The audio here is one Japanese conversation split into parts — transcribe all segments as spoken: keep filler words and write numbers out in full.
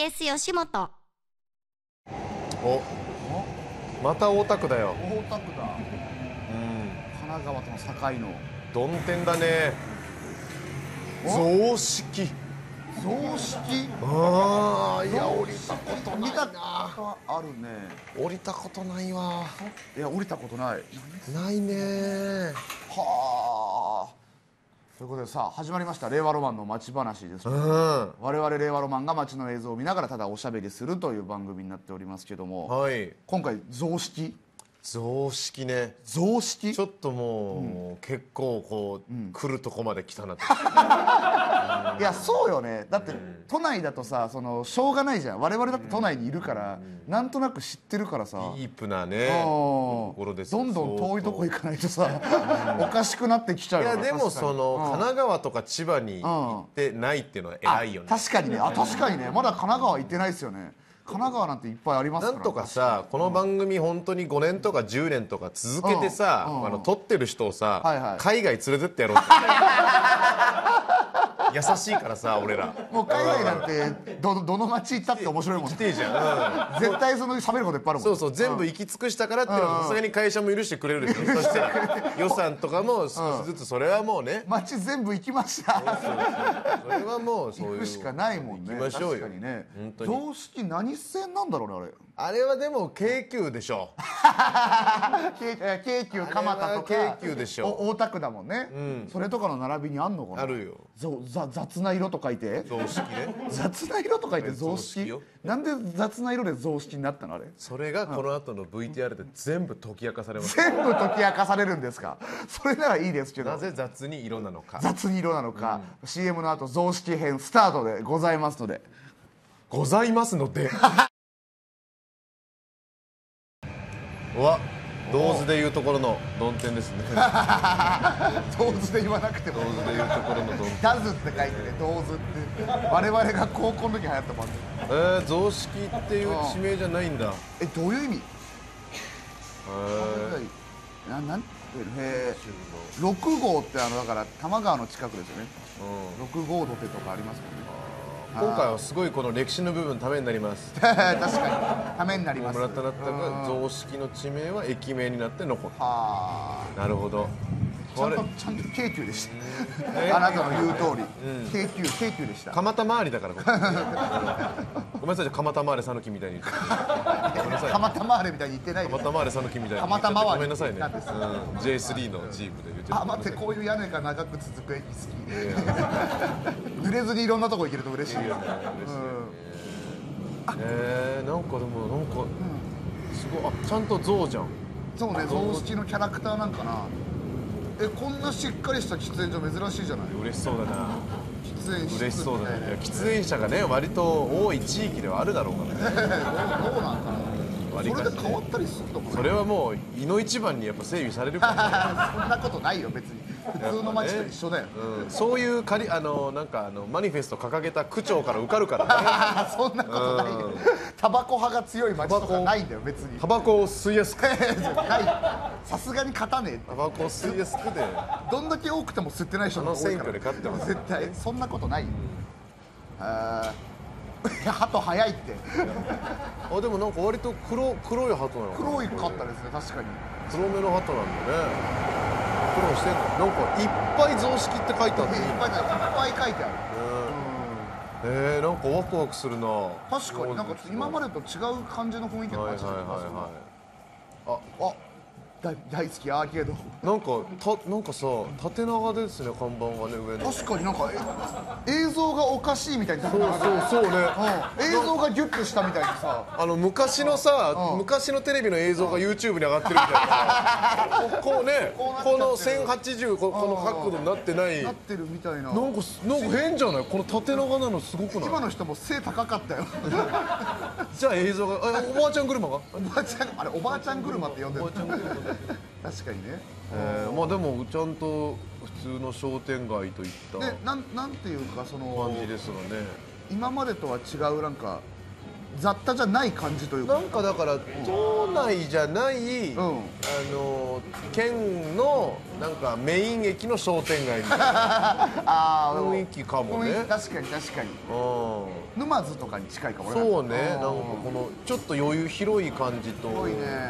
エス 吉本。 お、また大田区だよ。 大田区だ。 うん、 神奈川との境の曇天だね。雑式。 雑式。 ああ、いや降りたことないな。 見たことあるね。 降りたことないわ。 いや降りたことない。 ないね。 はあ。ということでさあ始まりました令和ロマンの街話ですけど、 うん、 我々令和ロマンが街の映像を見ながらただおしゃべりするという番組になっておりますけども、 はい。 今回雑式。 雑式ね。 雑式。 ちょっともう、うん、結構こう、うん、来るとこまで来たなと。 いやそうよね。だって、うん、都内だとさそのしょうがないじゃん。我々だって都内にいるから、うん、なんとなく知ってるからさ。 ディープなねところです。 どんどん遠いとこ行かないとさ、うん、おかしくなってきちゃうよ。 いやでもその、うん、神奈川とか千葉に行ってないっていうのは偉いよね。 確かにね。あ確かにね。まだ神奈川行ってないですよね。神奈川なんていっぱいありますから。 なんとかさこの番組本当にごねんとかじゅうねんとか続けてさ、うんうん、あの撮ってる人をさ、はいはい、海外連れてってやろうって優しいからさ俺らもう海外なんてど, どの街行ったって面白いもんね。 来ていいじゃん、 うん、絶対その喋ることいっぱいあるもん。 そうそう全部行き尽くしたからっていうのはさすがに会社も許してくれるでしょ、うん、そして予算とかも少しずつそれはもうね、 うん、街全部行きましたそうそうそうそれはもうそういう行くしかないもんね。 行きましょうよ。 確かにね。 本当に雑式何線なんだろうねあれ。 あれはでも京急でしょ京急蒲田とか京急でしょ。 大田区だもんね、うん、それとかの並びにあんのかな。 あるよ。 雑な色と書いて雑式ね。 雑な色と書いて雑式。なんで雑な色で雑式になったのあれ。 それがこの後の ブイティーアール で全部解き明かされます。 全部解き明かされるんですか。それならいいですけど。 なぜ雑に色なのか。 雑に色なのか、うん、シーエム の後雑式編スタートでございますのでございますのでうわ、銅図でいうところの曇天ですね。 銅図で言わなくても銅図でいうところの曇天。 ダズって書いてね、銅図って我々が高校の時流行ったもんね。 えー、雑式っていう地名じゃないんだ。 え、どういう意味。へえななんてへーろくごうってあのだから多摩川の近くですよね、うん、ろくごう土手とかありますもんね。 今回はすごいこの歴史の部分ためになります。 確かにためになります。 村田だったが雑式の地名は駅名になって残った。はあ、なるほど。 ちゃんとちゃんと京急でした。あなたの言う通り、うん、京急京急でした。 蒲田周りだからごめんなさい。蒲田周り讃岐みたいに言ってごめんなさい。 蒲田周りみたいに言ってないです。 蒲田周り讃岐みたいに蒲田周りごめんなさいね、うん、ジェイスリー のジープで言ってる。 あ、待って、こういう屋根が長く続く駅好き。濡れずにいろんなとこ行けると嬉しいよね。 えー、なんかでもなんか、うん、すごい。あ、ちゃんと象じゃん。 そうね、雑式のキャラクターなんかな。え、こんなしっかりした喫煙所珍しいじゃない。 嬉しそうだな。 喫煙室嬉しそうだね。いや、喫煙者がね割と多い地域ではあるだろうからね。 どうなんかな。それで変わったりするのかな。 それはもういの一番にやっぱ整備されるから、 ね、そんなことないよ別に。普通の街と一緒だよ、ね。 うん、そういうかりあのなんかあのマニフェスト掲げた区長から受かるからね。 そんなことないよ。タバコ派が強い街とかないんだよ別に。 タバコを吸いやすく。 さすがに勝たねえって。 タバコを吸いやすくで。 どんだけ多くても吸ってない人が多いから。 選挙で勝ってます。 絶対そんなことないよ。うん、あ鳩早いって。 あ、でもなんか割と黒黒い鳩なの。 黒いかったですね確かに。 黒目の鳩なんだね。苦労してんの。なんかいっぱい雑式って書いてある。いっぱいいっぱい書いてある。 えー、なんかワクワクするな。 確かになんか今までと違う感じの雰囲気の街だった。ああ。大, 大好きアーケード。 なんかたなんかさ縦長ですね看板がね上の。 確かになんか映像がおかしいみたいに。 そうそうそうね、 うん、映像がギュッとしたみたいにさ。 あの昔のさ、うん、昔のテレビの映像が YouTube に上がってるみたいなさ。こうねこのせんはちじゅう こ, この角度になってない。 なってるみたいな。 なんかなんか変じゃない。この縦長なのすごくない。 今の人も背高かったよ。 じゃあ映像があおばあちゃん車がおばあちゃんあれおばあちゃん車って呼んでる。確かにね。 えー、まあでもちゃんと普通の商店街といったね、なんなんていうかその感じですがね。 今までとは違うなんか雑多じゃない感じというか。 なんかだから都内じゃない、 うん、 あの県のなんかメイン駅の商店街みたいなあー雰囲気かもね。 雰囲気確かに確かに。 うん、 沼津とかに近いかもね。 そうね。なんかうんこのちょっと余裕広い感じと、 すごいね。 なんか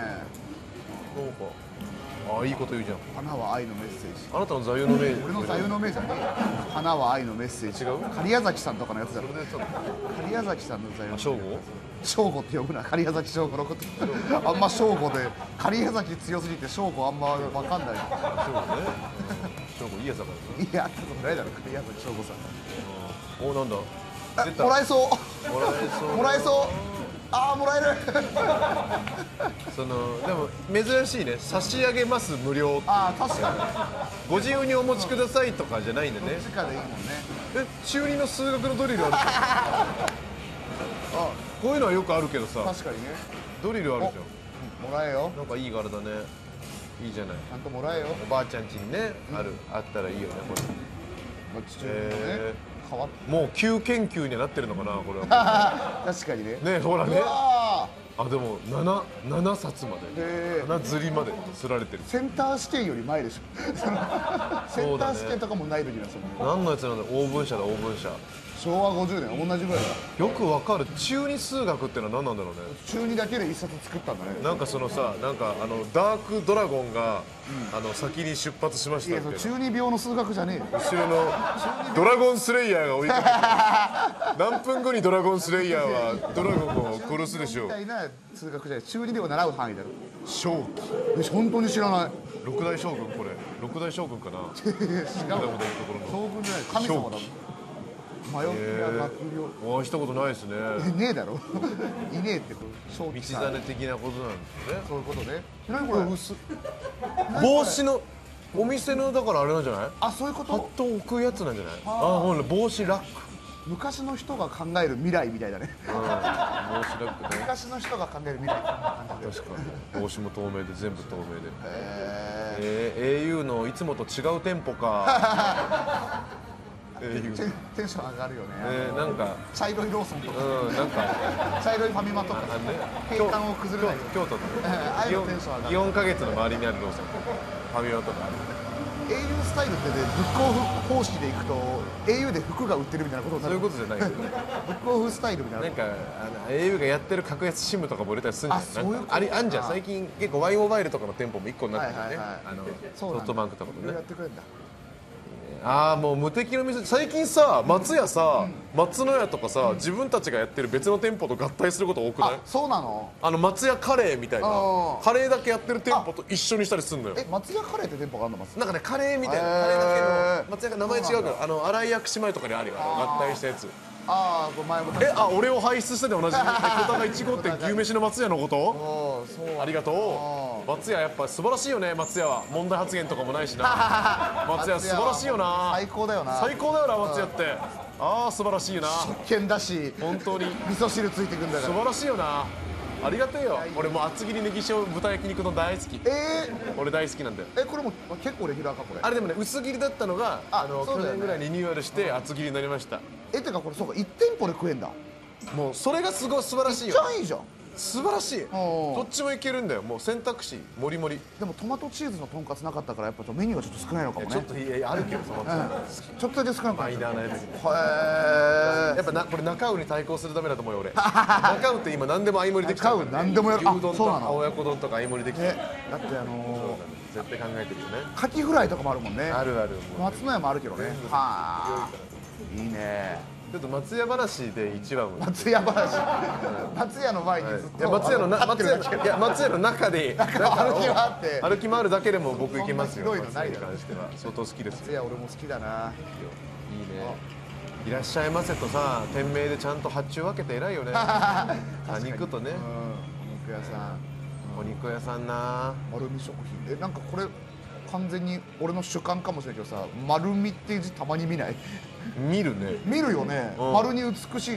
あ、いいこと言うじゃん。 花は愛のメッセージ。 あなたの座右の銘。 俺の座右の銘じゃねえよ。花は愛のメッセージ。 違う狩矢崎さんとかのやつだろ。 それでちょっ狩矢崎さんの座右の銘。 と正吾。 正吾って呼ぶな。狩矢崎正吾のことあんま正吾で狩矢崎強すぎて正吾あんま分かんない。 正吾ね。正吾いいやつだからね。 いや、会ったことないだろ狩矢崎正吾さん。 お、なんだ。出たもらえそうもらえそう。 もらえそうああもらえるそのでも珍しいね。差し上げます無料。 ああ確かにご自由にお持ちくださいとかじゃないんでね。 直でいいもんね。 え、中二の数学のドリルあるじゃん。あ、こういうのはよくあるけどさ、 確かにね。 ドリルあるじもらえよゃん。なんかいい柄だね。いいじゃない。 ちゃんともらえよ。 おばあちゃん家にね、あるあったらいいよねこれ。 父親のねえ変わっもう急研究にはなってるのかなこれは。 確かにね。 ね、ほらね。 うわあ、でも七七冊まで、 へー七釣りまで釣られてる。 センター試験より前でしょそのセンター試験とかもない時だその何のやつなんだ。オーブン社だ、オーブン社。 昭和ごじゅうねん同じぐらいだ。 よくわかる。中二数学ってのは何なんだろうね。 中にだけで一冊作ったんだね。 なんかそのさ、なんかあのダークドラゴンが、あの先に出発しましいやそたみたいな。 う中二病の数学じゃねえよ。 後ろのドラゴンスレイヤーが追いかけて何分後にドラゴンスレイヤーはドラゴンを殺すでしょう。 みたいな数学じゃない。中二では習う範囲だろ。 正気。 え本当に知らない。 六大将軍、これ六大将軍かな。 違う違うところの将軍じゃない神様だもん。迷ってや学ああ、したことないですね。 病ねえだろいねえってこう正道気さ真的なことなんですね。 そういうことね。何これ薄っ。帽子のお店のだからあれなんじゃない。 あそういうこハッと。 ト置くやつなんじゃない。ああ、ほら帽子ラック。 昔の人が考える未来みたいだねうん、帽子ラックね。 昔の人が考える未来みたいな感じで。 確かに帽子も透明で全部透明で。 ええー、エーユー のいつもと違う店舗か。エーユー。 ーテンテンション上がるよね。 えー、なんか茶色いローソンとかうん、なんか茶色いファミマとかあのね、 景観を崩れないよ京都のああいうのテンション上がる。 よんかげつの周りにあるローソン、ファミマとかある。 au スタイルってねブックオフ方式でいくと au で服が売ってるみたいなことになる。 そういうことじゃないけど、 ブックオフスタイルみたいな。 なんかあの エーユー がやってる格安シムとかも売れたりするんじゃない。 あそういうことかなんかありあんじゃん。最近結構 ワイモバイルとかの店舗もいっこになってるよね、 はいはいはいあのそうなんだソフトバンクとかもいろいろやね。 ってくれるんだ。 ああ、もう無敵の店。最近さ、松屋さ、松の屋とかさ、自分たちがやってる別の店舗と合体すること多くないあ？そうなの。 あの松屋カレーみたいなあーカレーだけやってる店舗と一緒にしたりするのよ。 え松屋カレーって店舗があるの？松なんかね、カレーみたいな、 へーカレーだけの松屋が名前違うかそうなんら、あの新井薬師前とかにあるよ、あの合体したやつ。 ああこれ前もえ、あ、俺を輩出してて同じ小高いち号店牛飯の松屋のこと。 おーそうありがとう。松屋やっぱ素晴らしいよね。松屋は問題発言とかもないしな。松屋素晴らしいよな。 最高だよな。 最高だよな、松屋って。ああ、素晴らしいよな。 食券だし本当に味噌汁ついてくんだから。 素晴らしいよな。ありがてえよ。俺もう厚切りネギ塩豚焼肉の大好き。 え俺大好きなんだよ。 ー、えこれも結構レギュラーかこれ。 あれでもね、薄切りだったのがああの去そうだよね年ぐらいリニューアルして厚切りになりました。 えてかこれそうかいち店舗で食えんだ。 もうそれがすごい素晴らしいじよ。 ゃあいいじゃん。 素晴らしい。 おーどっちもいけるんだよ。もう選択肢もりもり。 でもトマトチーズのとんかつなかったからやっぱちょっとメニューがちょっと少ないのかもね。 ちょっといやあるけど、そのちょっとだけ少なくなマっちゃう。 イナーなやつ。 へやっぱなこれ中尾に対抗するためだと思うよ俺。中尾って今何でも相盛りできちゃうからね。 中尾何でもやるあ牛丼そうなのと青親子丼とか相盛りできちゃう。 ねだってあの絶対考えてるよね。 ー、カキフライとかもあるもんね。 あるある。もう松の屋もあるけどね。はあいいね。 ちょっと松屋話で一番。 松屋話松屋の前にずっといや松屋のな立って松屋るだけのいや松屋の中で中を歩き回って歩き回るだけでも僕行けますよ。 そんなひどいのない松屋に関しては相当好きですよ。 松屋俺も好きだな。 いいね。いらっしゃいませとさ、店名でちゃんと発注分けて偉いよね。あ、肉とね。 うんお肉屋さんお肉屋さんな。 丸み食品えなんかこれ完全に俺の主観かもしれないけどさ丸みっていう字たまに見ない見るね。 見るよね、 うん丸に美しいって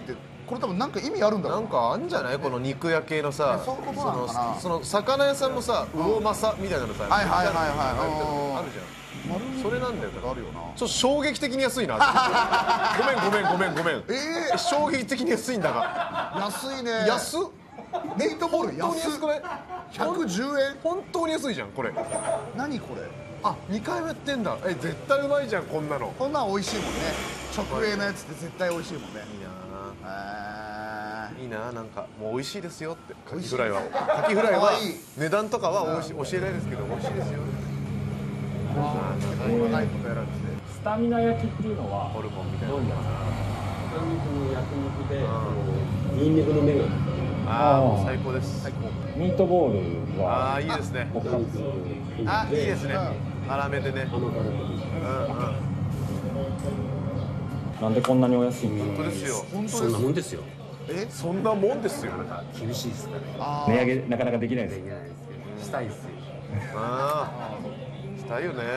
これ多分なんか意味あるんだろう。 なんかあんじゃないこの肉屋系のさ、 そういうことなのかな。 その魚屋さんもさ魚政みたいなのさ、 はいはいはいはいあるじゃん。それなんだよ。 あるよな。 ちょっと衝撃的に安いな。ごめんごめんごめんごめん。 え衝撃的に安いんだが。 ー、安いね。 安っ。 ミートボール本当に安安くない？ ひゃくじゅうえん。 本当に安いじゃんこれ。 何これ。 あ、にかいもやってんだ。え、絶対うまいじゃんこんなの。 こんなん美味しいもんね。直営のやつって絶対美味しいもんね。 いいなあいいな、なんかもう美味しいですよってカキフライはカキフライは値段とかはおいし教えないですけど美味しいですよ。 ないことやられて。 スタミナ焼きっていうのはホルモンみたいな。 どういうやつですか？ 豚肉の焼肉で、ニンニクの芽がああ、もう最高です。最高。 ミートボールあはあ、いいですね。 他あ、いいですね。粗めでね。 甘辛くうんうん。 なんでこんなにお安いんですか？ 本当ですよ。 そんなもんですよ。 え、 そんなもんですよ。 厳しいですからね。 あ値上げなかなかできないですできないですけど、したいですよ。 ああ、したいよね。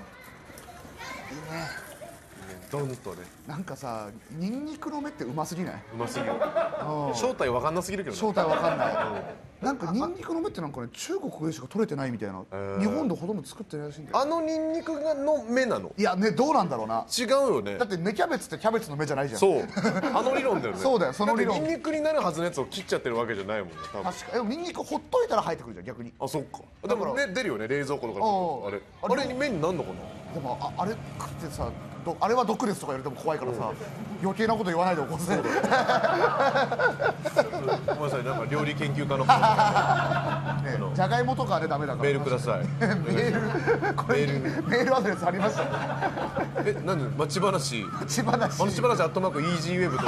ドンとね、 ー、なんかさ、ニンニクの芽ってうますぎない？ うますぎる。 うん正体わかんなすぎるけどね。 正体わかんない。なんかニンニクの芽ってなんかね、中国でしか取れてないみたいな。日本でほとんど作ってないらしいんだよ。 あのニンニクがの芽なの？ いやね、どうなんだろうな。 違うよねだ。って芽キャベツってキャベツの芽じゃないじゃん。 そう。あの理論だよね。 そうだよその理論だってニンニクになるはずのやつを切っちゃってるわけじゃないもんね。多分。 確か。でもニンニクほっといたら生えてくるじゃん逆に。 あ、そっか。でだからもね出るよね冷蔵庫とかおうあれ。 あれあれに芽になんのかな？ でもああれ食ってさ、どあれは毒ですとか言われても怖いからさ、余計なこと言わないでおこうぜ。 ごめんなさい、なんか料理研究家のねじゃがいもとかはねダメだから。 メールください。 メールこれメールメールアドレスありました。 え、なんで町話千葉なし。 町話アットマークイージーウェブと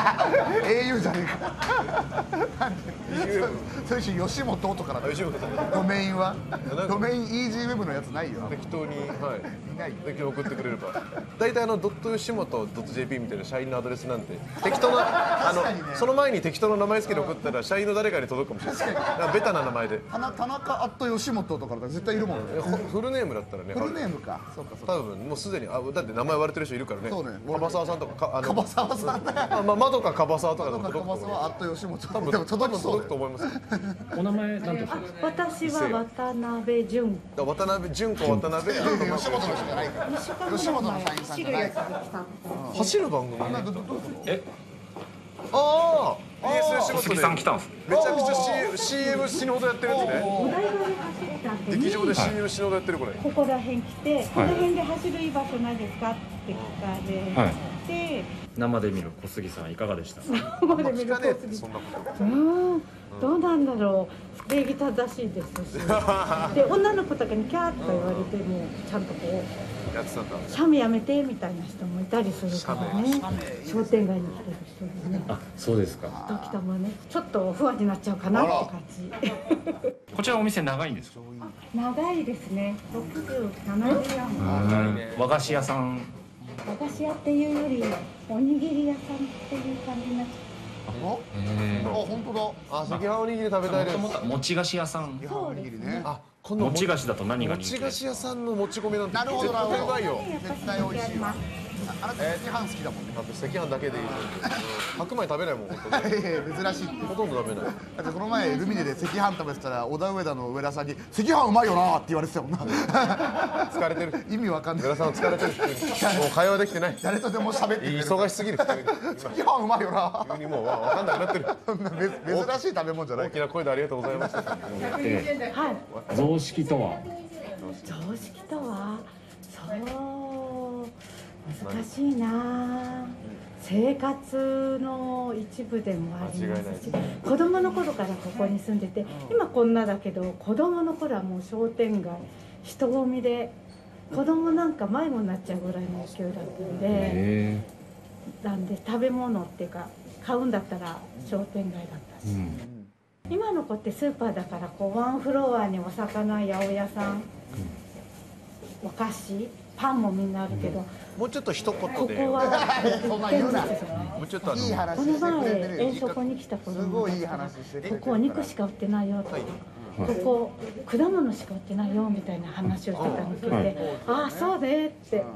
au じゃねえか。 イージーウェブそれし吉本とかだったあ吉本さんドメインはなんかドメインイージーウェブのやつないよ。 適当にはいいない。 適当に送ってくれれば大体あのドット吉本ドット ジェーピー みたいな社員のアドレスなんて適当なあの確かにねその前に適当な名前付けて送ったら社員の誰かに届くかもしれないだからベタな名前で田中田中アット吉本とかだったら絶対いるもんね。 えほフルネームだったらねフルネームか。そうかそうか。 多分もうすでにあだって名前割れてる人いるからねそうね樺沢さんとかかあの樺沢さんだよ。 あまあ窓か樺沢とかでとかも届くと思う樺沢アット吉本。 多分でも届きそうだよ。 届くと思いますお名前なんておっしゃるんですか？ 私は渡辺純。 渡辺純子渡辺あの吉本の人じゃないから。吉本の社員さんじゃないから。 走る番組などどどういうこと？ え、 ああ ビーエス 吉本杉でさん来たんです。 めちゃくちゃ シーエム 死ぬほどやってるやつねお台場で走った後劇場でに、 シーエム 死ぬほどやってるこれここら辺来て、この辺で走るいい場所ないですかって聞かれはいて、 生で見る小杉さんいかがでしたか？ 生で見る聞かねえってコースそんなことうんどうなんだろう、礼儀正しいですし、で女の子とかにキャーとか言われてもちゃんとこうやってたんだシャメやめてみたいな人もいたりするからね。商店街に来てる人でね、 あ、そうですか。 時たまねちょっと不安になっちゃうかなって感じ。 こちらお店長いんですか？ 長いですね。ろくじゅう、ななじゅうよん。 和菓子屋さん。 和菓子屋っていうよりおにぎり屋さんっていう感じになっちゃあえあ本当だ。 あ赤飯おにぎり食べたいですもともと餅菓子屋さん。 いやおにぎりね。 あこの餅菓子だと何が人気餅菓ですか？ 子屋さんのもち米なんてなるほど絶対うまいよう。やっぱ絶対美味しいわ。あなた赤飯好きだもんね。 あと赤飯だけでいい白米食べないもん本当にいやいや珍しいって。 ほとんど食べないだってこの前ルミネで赤飯食べてたら小田上田の上田さんに赤飯うまいよなって言われてたもんな。 疲れてる意味わかんない。 浦さんは疲れてるもう会話できてない誰とでも喋ってくれる。 忙しすぎる赤飯うまいよな。 急にもうわ分かんなくなってるそんなめ珍しい食べ物じゃない大きな声でありがとうございましたう。はい。 雑式とは。 常識とはそう難しいな。生活の一部でもありますし、子供の頃からここに住んでて、今こんなだけど子供の頃はもう商店街人混みで子供なんか迷子になっちゃうぐらいの勢いだったんで、 えなんで食べ物っていうか買うんだったら商店街だったし、今の子ってスーパーだからこうワンフロアにお魚八百屋さん、お菓子パンもみんなあるけど、 もうちょっと一こ言でこはそんな言うな。 もうちょっとあのいい話このしてくれてる前遠足に来た子す供ごいいいだから話してくれてこるこお肉しか売ってないよとか、ここ果物しか売ってないよみたいな話をしてたのを聞いて、ああそうねって、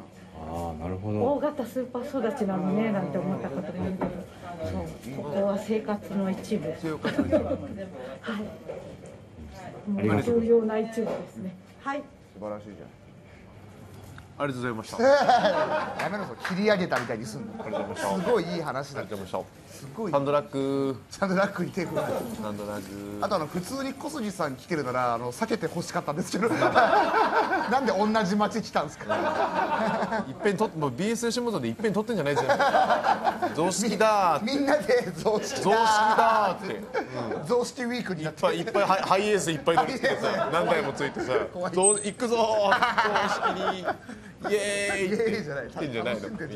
ああなるほ大型スーパー育ちなのねなんて思ったことがあるけど、そうここは生活の一部。 生活の一部。 はい。もう重要な一部ですね。はい。 素晴らしいじゃん。 ありがとうございました。 やめろそ切り上げたみたいにすんの。すごいいい話だ。 ありがとうございました。 すごい。 ハンドラック。 サンドラックに手振る。 ハンドラック。 あとあの普通に小筋さん来てるならあの避けて欲しかったんですけど。なんで同じ町来たんですか。 いっぺんともう ビーエス 吉本でいっぺん撮ってんじゃないですか。雑式だーって。 みんなで雑式雑式だーって。 雑式ウィークになって。 いっぱいいっぱいハイハイエースいっぱい乗ってさ何台もついてさどう行くぞー雑式に。イエーイって言ってんじゃないのみんな。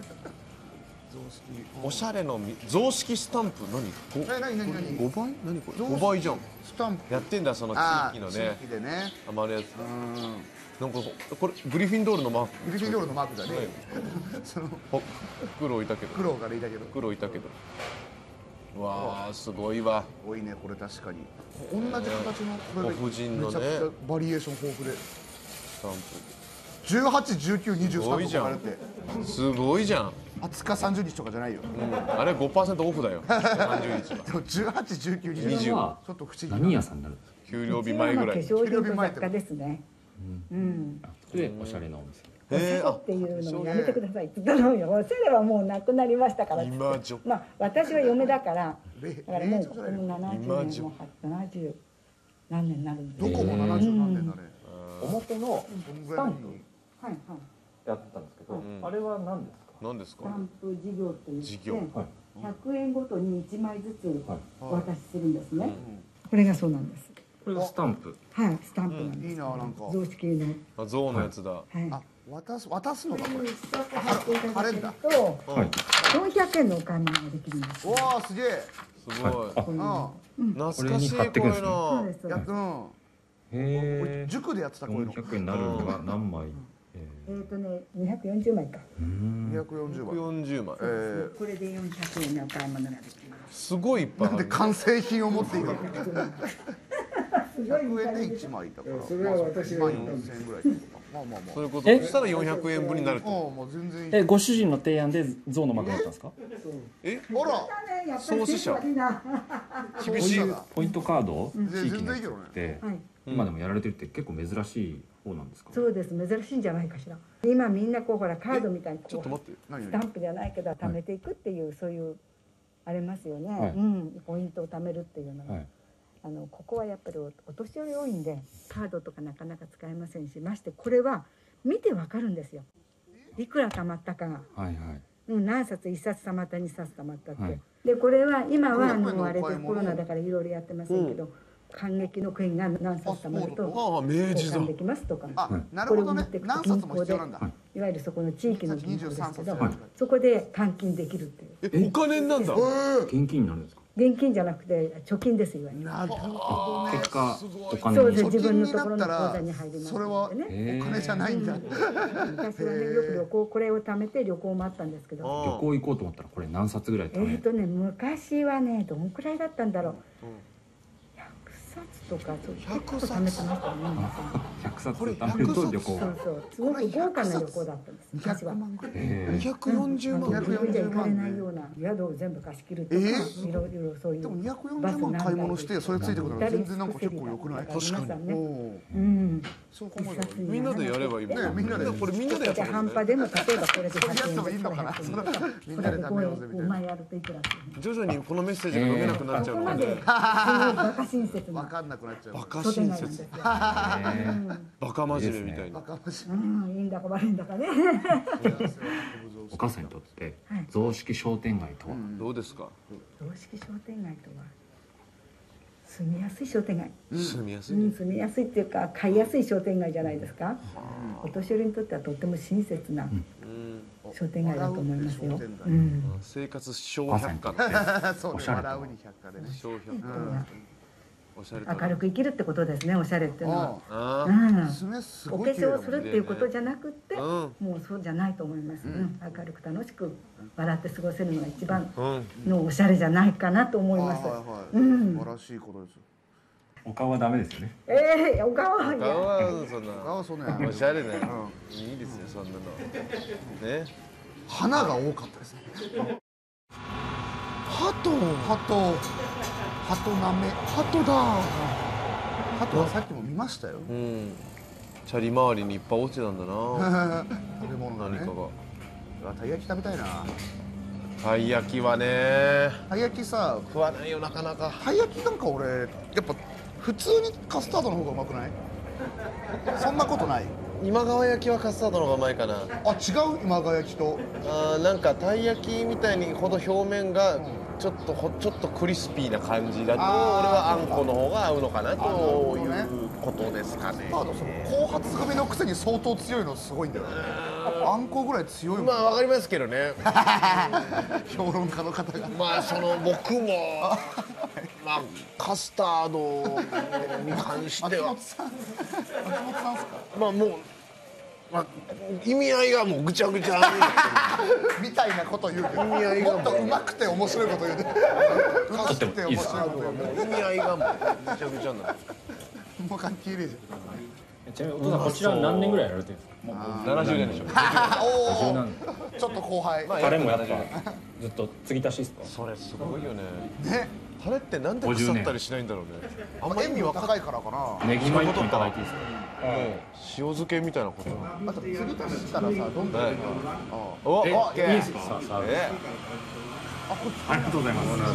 おしゃれの雑式スタンプ何？ え何何何？ ごばい？何これ？ごばいじゃん。 スタンプやってんだその地域のね。 地域でね。 余るやつ。なんかこれグリフィンドールのマーク。 グリフィンドールのマークだね。その苦労いたけど。 苦労がいたけど。 苦労いたけど。わあすごいわ。 多いねこれ確かに。同じ形のご婦人のね。 バリエーション豊富で。 スタンプ。 じゅうはち、じゅうきゅう、にじゅうさんとかあるって。 すごいじゃん。 はつかさんじゅうにちとかじゃないよ。 あれ ごパーセント オフだよ。さんじゅうにちは。 でもじゅうはち、じゅうきゅう、にじゅう。ちょっと不思議。 何屋さんになるんですか。 給料日前ぐらい。 化粧品と雑貨ですね。うん。 でおしゃれなお店。 おしゃれっていうのをやめてくださいって言ったのよ。おしゃれはもうなくなりましたから。 今ちょ。 まあ私は嫁だから、だからもうここもななじゅうねんもななじゅう何年になるんです。 どこもななじゅう何年だね。 表のスタンプはいはい。 やってたんですけど、あれは何ですか。 何ですか。 スタンプ事業といって事業。 ひゃくえんごとにいちまいずつお渡しするんですね。これがそうなんです。 これがスタンプ。 はい、スタンプなんです。 いいななんか。 雑式の。 あ、象のやつだ。 はい。 あ、渡す渡すのかこれ。 一冊貼っていただけると、 はい。 よんひゃくえんのお買い物ができるんです。 わあすげえ。 すごい。 うん。 懐かしいこういうそうので。す。 やっうん。 へえ。 塾でやってたこういうの。 四百円になるのが何枚。 えっとね、にひゃくよんじゅうまいか。 にひゃくよんじゅうまい。 よんじゅうまい。 えこれでよんひゃくえんのお買い物ができます。 すごいいっぱいあなんでる。 完成品を持っていくの。 すごいひゃくえんでいちまいだから。 それは私がまあよんせんえんぐらい。まあまあまあ。 そういうこと。そしたらよんひゃくえんぶんになるああと。 もう全然いい。 え、ご主人の提案で象のマークだったんですか。 え、 ほら創始者厳しい。 ポイントカードを全地域の然いいけどね。 人ってはい。 今でもやられてるって結構珍しい方なんですか。 そうです。珍しいんじゃないかしら。今みんなこうほらカードみたいにこうちょっと待って。 何スタンプじゃないけど貯めていくっていうそういうありますよね。 はいうん。ポイントを貯めるっていうのが。 はい。 あのここはやっぱりおお年寄り多いんでカードとかなかなか使えませんし、ましてこれは見てわかるんですよ。いくら貯まったかが。 はいはい。 うん、何冊いっさつ貯まったにさつ貯まったって、 はい、 でこれは今はもうあれでこれやっぱりお買い物コロナだからいろいろやってませんけど、感激の券が何冊貯まるとああ、明治だ交換。できますとか、 あ、なるほどねこれを持って。くと何冊も必要なんだ。 いわゆるそこの地域の銀行ですけど、 はいそこで換金できるっていうえ、お金になんだ。 現金になるんですか。 現金じゃなくて貯金ですいわゆる。 なるほどね。 結果お金に。 そうです。 貯自分金にのところの口なったら座に入りますそれはのでね。 へーお金じゃないんだ。 昔はねよく旅行これを貯めて旅行もあったんですけど、 旅行行こうと思ったらこれ何冊ぐらいえ貯めーとね昔はねどんくらいだったんだろう。ひゃくさつとかそう結構貯めてましたね。 ひゃくさつ貯めると旅行が。 そうそうすごく豪華な旅行だったんです昔は。 へにひゃくよんじゅうまん。 自分で行かれないような宿を全部貸し切るとか、 えいろいろそういうでもにひゃくよんじゅうまん買い物してそれついてくるの全然なんか結構良くない？ 確かにね。 おお。 うん。 そう考えたらみんなでやればいいもんねみんなでこれみんなでやったらいい半端でも例えばこれでそれやってもひゃくえんでいいのかな。 こそれれでみんなで食べようぜみたいな。 お前やるといくらっていう徐々にこのメッセージが読めなくなっちゃうので。 ここまでバカ親切なわかんなくなっちゃう。 バカ商店親切。 街なんですよ。 バカ真面目みたいな。 バカましい。 うん、いいんだか悪いんだかね。 お母さんにとってはい雑式商店街とは。 どうですか。 雑式商店街とは住みやすい商店街、 住みやすい。 うん、住みやすいっていうか買いやすい商店街じゃないですか。お年寄りにとってはとっても親切なうん。 商店街だと思いますよ。 笑うって商店街うん、 生活小百科って。 そうね。 おしゃれだ笑うに百科でね。 小百科。おしゃれだな。 明るく生きるってことですね。おしゃれっていうのは。 ああ。 うん、 爪すお化ごい綺麗だもん粧するっていうことじゃなくって、 うんもうそうじゃないと思います。うん、明るく楽しく笑って過ごせるのが一番うん。 のおしゃれじゃないかなと思います。 はいはいはい。 うん素晴らしいことです。 お顔はダメですよね。 ええ、お顔は。 顔はそんなああそうねおしゃれね、いいですよそんなのね。 花が多かったですね。鳩鳩鳩なめ鳩だ。鳩はさっきも見ましたよ。 うん、チャリ周りにいっぱい落ちてたんだな食べ物何かが。 うわたい焼き食べたいな。 たい焼きはねたい焼きさ食わないよなかなか。 たい焼きなんか俺やっぱ普通にカスタードの方がうまくない？そんなことない？ 今川焼きはカスタードの方がうまいかな。 あ違う今川焼きと。 あーなんかたい焼きみたいにほど表面がちょっとほちょっとクリスピーな感じだと俺はあんこの方が合うのかなということですかね。 カスタードその後発組のくせに相当強いのすごいんだよね。あんこぐらい強いもん。 まあわかりますけどね評論家の方が。 まあその僕もまあカスタードに関しては松本さん松本さんですか？ まあもう、まあ、意味合いがもうぐちゃぐちゃにみたいなこと言うけど意味合いがもっと上手くて面白いこと言うね。うまくて面白いこと言うね。 意味合いがもうぐちゃぐちゃになる。 もう関係ねえじちなみにお父さんこちら何年ぐらいやられてるんですか？もうななじゅうねんでしょ。 ゃん。おお柔軟ちょっと後輩まあタレもやっぱずっと継ぎ足しですか？ それすごいよね。 ね。 タレってなんで腐ったりしないんだろうね。あんま意味わかんない。 高いからかな。 ネギマ一本いただいていいですか。 塩漬けみたいなこと。 あと次足したらさどんどんはい今お、 えオッケー。 いいですか。さあさあえありがとうございます。 おい、サービ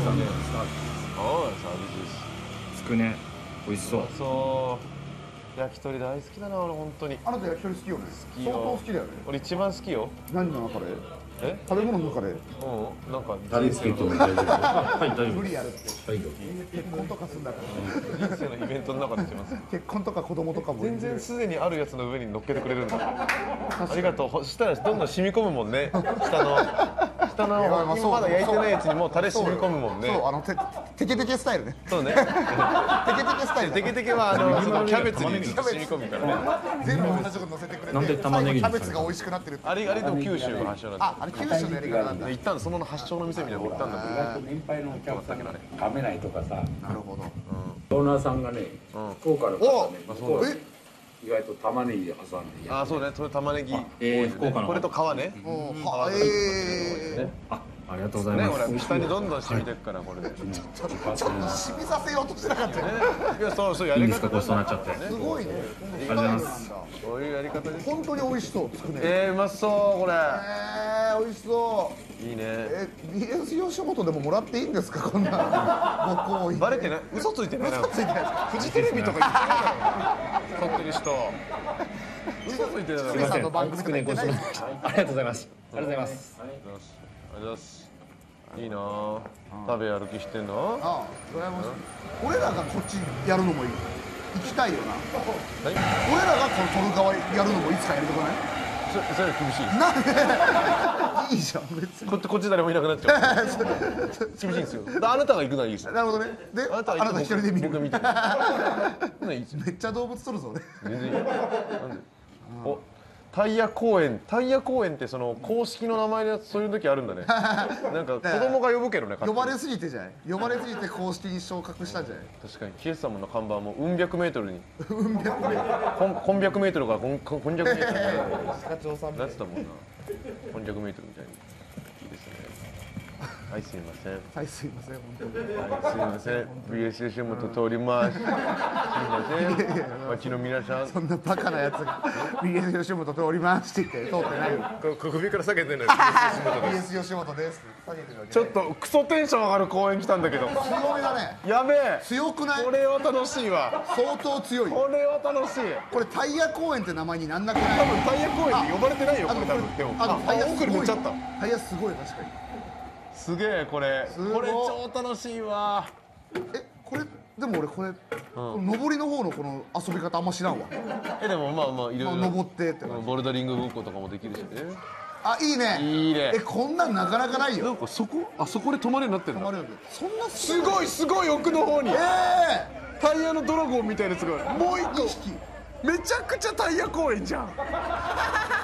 スつくね美味しそう。 です。そう。焼き鳥大好きだな俺本当に。 あなた焼き鳥好きよね。 きよ相当好きだよね。 俺一番好きよ。 何の中で？ え？ 食べ物の中でうん。なんかタレつけても大丈夫。はい大丈夫無です。 理やるって。 はい。 結婚とかすんだから。 人生のイベントの中でします。 結婚とか子供とかも全然すでにあるやつの上に乗っけてくれるんだ。ありがとう。そしたらどんどん染み込むもんね。下の下のいやまあそう今まだ焼いてないやつにもうタレ染み込むもんね。 そうあのてテケテケスタイルね。 そうね。 テケテケスタイル。 テケテケはあのそのキャベツにずっと染み込むからね。 全部同じこと乗せてくれて。 なんで玉ねぎに最後キャベツが美味しくなってる。 あれあれでも九州が発祥なんだ。 ああれ九州のやり方なんだ。 で行ったんその発祥の店みたいなの行ったんだけど。 年配のお客さんが噛めないとかさ、 なるほど。 オーナーさんがね、 うん福岡の方ね、 あそうだえ意外と玉ねぎ挟んでやあそうね。それ玉ねぎ。 えー福岡のこれと皮ね。 うんはえあありがとうございね、 ます。 ほら下にどんどん染みてくからこれで。ね、 ー、ちょっと染みさせようとしてなかったよね。 いやそうそうやいいんり方ですかこうそうなっちゃって。 すごいね。 ありがとうございます。 そういうやり方です。 本当に美味しそうつくね。 えー、うまそうこれ。 えー、美味しそう。 いいね。 え、ビーエス 吉本でももらっていいんですかこんなご好意。 バレてない。嘘ついてないな。 ついてない。 フジテレビとか言ってないだろうな。撮ってる人。嘘ついてないだろうな。 つくねさんの番組とか言ってないですか。 ありがとうございます。ありがとうございます。 ありがとうございます。いいなぁ。食べ歩きしてんの？ ああ、羨ましい。俺らがこっちやるのもいい。行きたいよな。 はい。 俺らがこの撮る側やるのもいつかやりたくない？ そそれ厳しい。 なんでいいじゃん別に。 こっちこっち誰もいなくなっちゃう。厳しいんですよ。あなたが行くのはいいですよ。 なるほどね。で、 あなたあなたは行って一人で見る。 僕が見てる。ねいいですよ。 めっちゃ動物撮るぞね。 全然いい。なんで？お、タイヤ公園。タイヤ公園ってその公式の名前でそういう時あるんだね。なんか子供が呼ぶけどね。 呼ばれすぎてじゃない。呼ばれすぎて公式に昇格したんじゃない。 確かにキエス様の看板もうん百メートルに。 うん百名。 こんこん百メートルからこんこん百メートルみたい課長さんみたいな。なってたもんな。こん百メートルみたいに。いいですね。はいすいません。 はいすいません本当に。 はい、すみません。ビーエス 吉本通ります。すみません。町の皆さん。 そんなバカなやつが ビーエス 吉本通りますって言って通ってないよ。 ここ首から下げてんのよ。 ビーエス 吉本ですって下げてるわけ。 ちょっとクソテンション上がる公演来たんだけど。 強めだね。 やべえ。 強くない？ これは楽しいわ。 相当強い。 これは楽しい。 これタイヤ公園って名前になんなくない？ 多分タイヤ公園って呼ばれてないよ。これ多分でも。 あのタイヤ奥にすごい。 塗っちゃった。 タイヤすごい確かに。 すげえこれ。 すごいこれ超楽しいわ。 えこれでも俺これ、この上りの方のこの遊び方あんま知らんわ。 えでもまあまあいろいろ。 まあ登ってって感じ。 ボルダリングごっことかもできるしね。 あいいね。 いいねえこんなんなかなかないよ。 なんかそこあそこで止まるようになってるの。 止まるよね。そんなすごいすごい奥の方に。 えタイヤのドラゴンみたいなやつがもう一個えー。にひき。 めちゃくちゃタイヤ公園じゃん。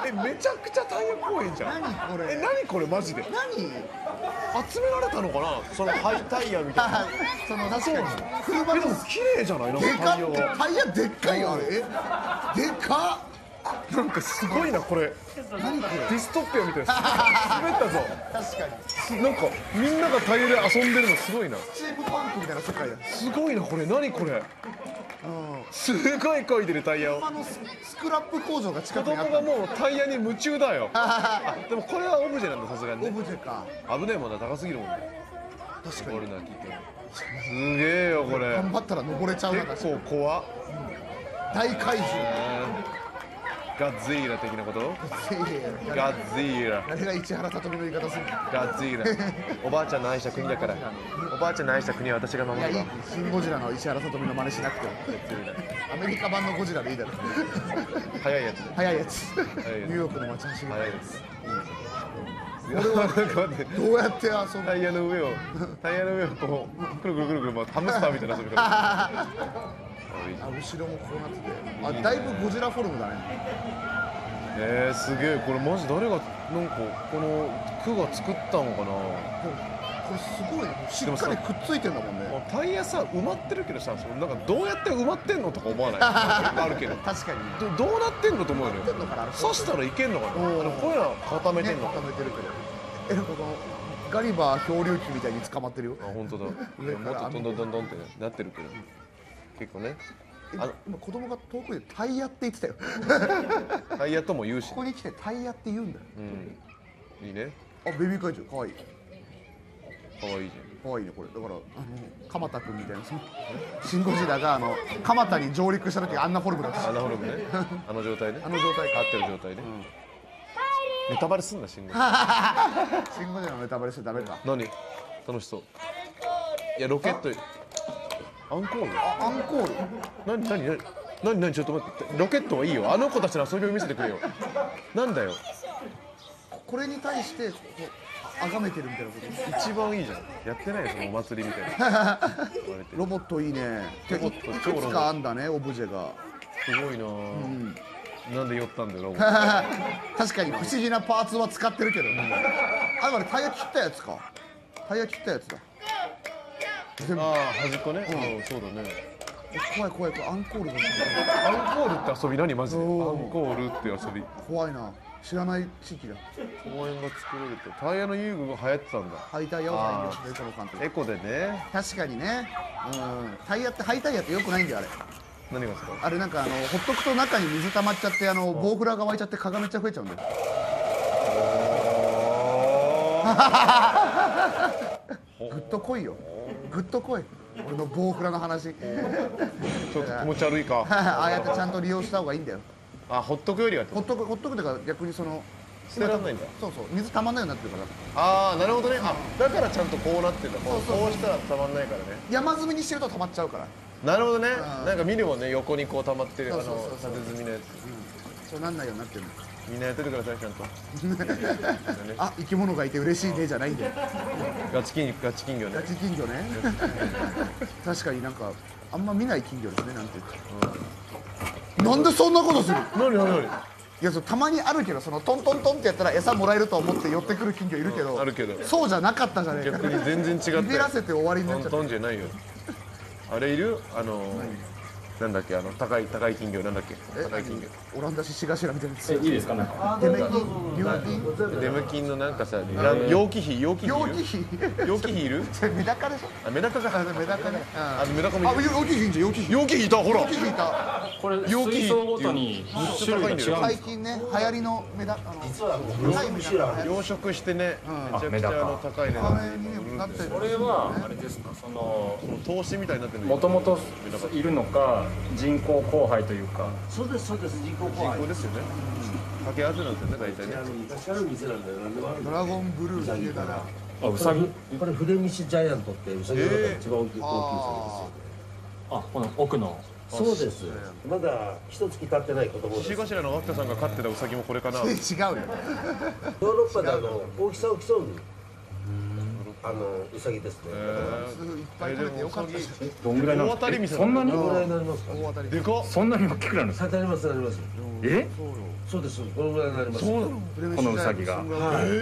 えめちゃくちゃタイヤ公園じゃん。 何これえ何これマジで何集められたのかな、そのハイタイヤみたいな。 その確かに車のえでも綺麗じゃない、なんかでかっタイヤが。 タイヤでっかいよあれえでかっなんかすごいなこれ。 何これディストピアみたいな。滑ったぞ。 確かになんかみんながタイヤで遊んでるのすごいな。 チームパンクみたいな世界だすごいなこれ、何これ。すごい漕いでるタイヤを。 車のススクラップ工場が近子くにあった供がもうタイヤに夢中だよ。あでもこれはオブジェなんだ、さすがにオね。 ブジェか危ねえもんな、高すぎるもんね。 確かにこれな聞いて。すげえよこれ。 頑張ったら登れちゃうな結構怖っ。 大怪獣ガッズイーラ的なこと？ いやいやガッズイーラ。 誰が市原さとみの言い方するのガッズイーラ。おばあちゃんの愛した国だから。おばあちゃんの愛した国は私が守いやいいるわ。 シン・ゴジラの石原さとみの真似しなくてもアメリカ版のゴジラでいいだろ早いやつ。 速いやつニいやつューヨークの街走る早いやつ。俺はなんか待って。 どうやって遊ぶタイヤの上をタイヤの上をこうくるくるくるくる回ってハムスターみたいな遊び方。あいいじゃん。 あ後ろもこうなっててあだいぶゴジラフォルムだねえー、すげえこれマジ誰がなんかこの区が作ったのかな。 これすごいねしっかりくっついてんだもんねもうタイヤさ埋まってるけどさ、そのなんかどうやって埋まってんのとか思わない。あるけど確かにどどうなってんのと思うよね。 てんのかな刺したらいけんのかな。あのこういうのは固めてんのかな。 固めてるけどえなんかこのガリバー漂流記みたいに捕まってるよあ本当だ。も上からっとどんどんどんどんってなってるけど結構ね。 今今子供が遠くでタイヤって言ってたよタイヤとも言うしこ。こに来てタイヤって言うんだようんいいね。 あベビーカイジュかわいい可愛いじかわいいねこれだからあの鎌田君みたいなそのシン・ゴジラがあの鎌田に上陸した時あんなフォルムだったしゃん。あのフォルムね。あの状態ね。 あの状態か合ってる状態ね。ネタバレすんな、信号。 シン・ゴジラのネタバレしちゃダメか何楽しそう。いやロケットアンコール。 あアンコール何何何何何ちょっと待って。ロケットはいいよ。あの子たちの遊びを見せてくれよ。なんだよ。 これに対してこうあがめてるみたいなこ一番いいじゃん。やってないよそのお祭りみたいな。言われてとロボットいいねロボットい超ロボットくつかあんだねオブジェがすごいなぁ。なんで寄ったんだよロボッ確かに不思議なパーツは使ってるけどあでもあれタイヤ切ったやつかタイヤ切ったやつだ全部ト。ああ端っこね。うんそうだね。 怖い怖い怖いアンコールがアンコールって遊び何マジで。アンおーコールって遊び。 怖いな知らない地域だ公園が作られてタイヤの遊具が流行ってたんだ。 ハイタイヤを採用してるこの監督エコでね。 確かにねうんタイヤってハイタイヤってよくないんだよあれ何がですか。 あれなんかあのほっとくと中に水溜まっちゃってあのボウフラが湧いちゃって蚊がめっちゃ増えちゃうんだよぐっと来いよぐっと来い俺のボウフラの話ちょっと気持ち悪いか。 ああやってちゃんと利用した方がいいんだよあほっとくよりはってこと。 ほっとくほっとくとか逆にその捨てらんないんだ。 そうそう水溜まんないようになってるからああなるほどね。あだからちゃんとこうなってんだ。こうそうそうそうこうしたらたまんないからね。 山積みにしてると溜まっちゃうからなるほどね。 んなんか見るもんね横にこう溜まってるあのそうそうそうそう縦積みのやつ。 そうなんないようになってるのみんなやっててくださいちゃんと。 あ生き物がいて嬉しいねじゃないんだよガチ金ガチ金魚ねガ。チ金魚ね確かになんかあんま見ない金魚ですねなんて言って、なんでそんなことする何何何。 いやそうたまにあるけどそのトントントンってやったら餌もらえると思って寄ってくる金魚いるけど、 あるけどそうじゃなかったじゃねえか逆に全然違ったよ。 ビビらせて終わりになっちゃったトントンじゃないよ。あれいるあのなんだっけあの高い高い金魚なんだっけ高い金魚。 オランダ獅子頭みたいなやつえいいですかなんか。 デメキン料金デムキンのなんかさ陽気比陽気比い陽る。 気比陽気比いる。 メダカでしょあメダカか。 あメダカねあメダカもいる。 あ陽気比いいんじゃん陽気比陽気比いたほら陽気比いたこれ陽気水槽ごとに種類が違うんです最近ね流行りのメダあの高いメダカが養殖してねめちゃくちゃあの高い値あ段れにねなってるこれはあれですかそのもう投資みたいになってるもともといるのか人工交配というか。 そうですそうです人工人口ですよね。掛け合わせなんですよね大体ね。 昔ある店なんだよなんでもあるドラゴンブルーっていうからあウサギ。 これフレミッシュジャイアントってウサギの中で一番大きいああこの奥の。 大きいそうですまだ一月経ってない子供です獅子頭の脇田さんが飼ってたウサギもこれかな。ヨーロッー違うよヨーロッパであの大きさを競うあのうさぎですね。 いっぱい食べてよかったし。 どんぐらいなんですか？ 大当たり店そんなにどのぐらいになりますか？ 大当たり。 でかっ。 そんなに大きくなるんですか？ なりますなります。 え？ そうです。このぐらいになります。 そうなの？ このウサギが。 はい。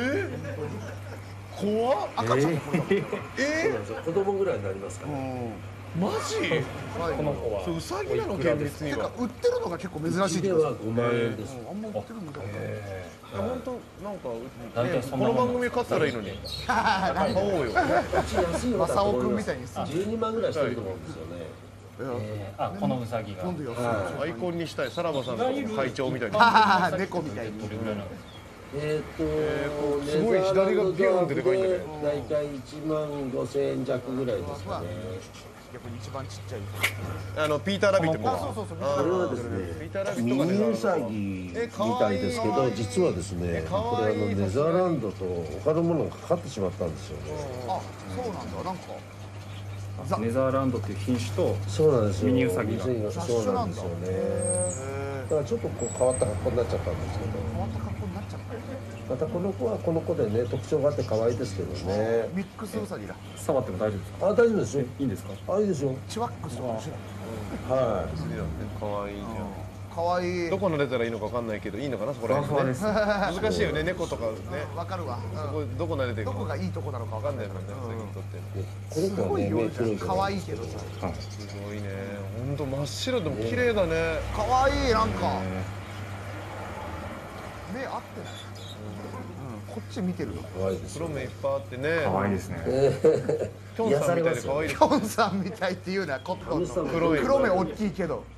怖っ。 赤ちゃんの子だもん。 そうなんですよ。子供ぐらいになりますから。 マジ？ この子は。 そうウサギなの厳密にてかは。 売ってるのが結構珍しいってでことはごまんえんです。 あんま売ってるのか本当なんか大体ねこそんなもんの番組買ったらいいのに。買おうよ。 うち安いのだと思います。 正雄君みたいにさじゅうにまんぐらいしてると思うんですよね。 あ、このウサギが。 なんで安いアイコンにしたいさらばさんの会長みたいに。 の？猫みたいに。 えっとすごい左がビューンってでかいんだね。 だいたいいちまんごせんえん弱ぐらいですかね。 逆に一番ちっちゃい。 あのピーターラビットあ、そうそうそう。 これはですね。 ピーターラビッミトがねニウサギみたいですけど、実はですね、これあのネザーランドと他のものがかかってしまったんですよね。 あ、そうなんだ。なんかネザーランドっていう品種とそうなんですよ。 ミニウサギがそうなんですよね。だからちょっとこう変わった格好になっちゃったんですけど、 変わった格好になっちゃった。 またこの子はこの子でね特徴があって可愛いですけどね。 ミックスウサギだ。 触っても大丈夫ですか？ あ、大丈夫ですよ。 いいんですか？ あ、いいですよ。 チワックスとかしは可愛いじゃん。 かわいい。 どこの出たらいいのかわかんないけどいいのかなそこら辺ね。難しいよね猫とかね。 わかるわ。 そこどこ慣れてるかどこがいいとこなのかわかんないわかんないもんねウサギにとって。 い。このす子はねごいよ目黒いから。 可愛いけどさ。 すごいね。本当真っ白でも綺麗だね。 可愛いなんか。目合ってない。うん、こっち見てるの。 可愛いですよ。 黒目いっぱいあってね。 可愛いですね。 キョンさんみたいで可愛いですキ。ョンさんみたいっていうのはコットンの黒い黒目大きいけど。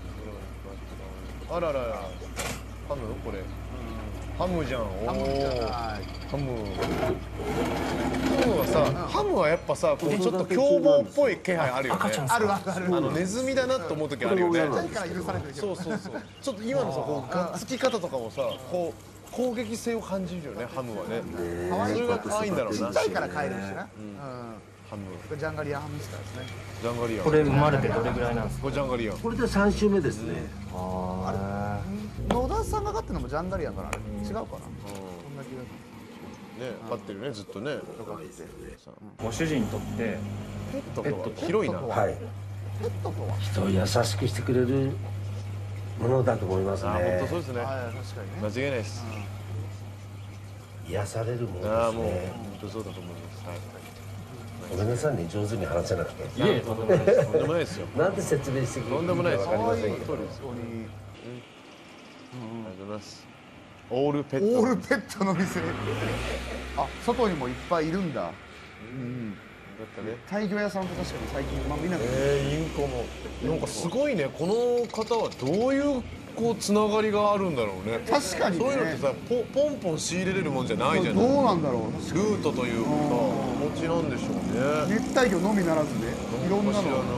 あららら。ハムこれ。ハムじゃん。 ハムじゃない。 ハム。ハムはさ、ハムはやっぱさ、こうちょっと凶暴っぽい気配あるよね。 あるあるある。 あのネズミだなと思う時あるよね。 何から許されてるけど。 そうそうそう。ちょっと今のさ、こうがっつき方とかもさ、こう攻撃性を感じるよね。ハムはね。 可愛いそれが可愛いんだろうな。 ちっちゃいから飼えるしな。うん。 ハム。 これジャンガリアンハムスターですね。 ジャンガリアン。 これ生まれてどれぐらいなんですか？ これジャンガリアン。 これでさん週目ですね。 野田さんが飼ってるのもジャンガリアンかなあれ。違うかな。こんな気がね、飼ってるねずっとね。 ご主人にとってペットとは広いな。 はい。 ペットとは。 人を優しくしてくれるものだと思いますあ、本当そうね。 ですね。 はい、確かにね。 間違いないです。 癒されるもああ、もうのですね。 本当そうだと思います。はい。 ごめんなさいね、上手に話せなくて。 いえ、とんでもないです。とんでもないですよ。 なんで説明してくれとんでもないです。 わかりませんけど。 そうです。 ここにありがとうございます。オールペット。 オールペットの店。あ、外にもいっぱいいるんだ。 だったね。 大魚屋さんと確かに最近まあみんな。 えー、インコも。なんかすごいね。この方はどういうこうつながりがあるんだろうね。 確かにね。 そういうのってさ、ポポンポン仕入れれるもんじゃないじゃどない。 うなんだろう。 ルートというかさ、お持ちなんでしょうね。 熱帯魚のみならずね、いろんなの。 私あの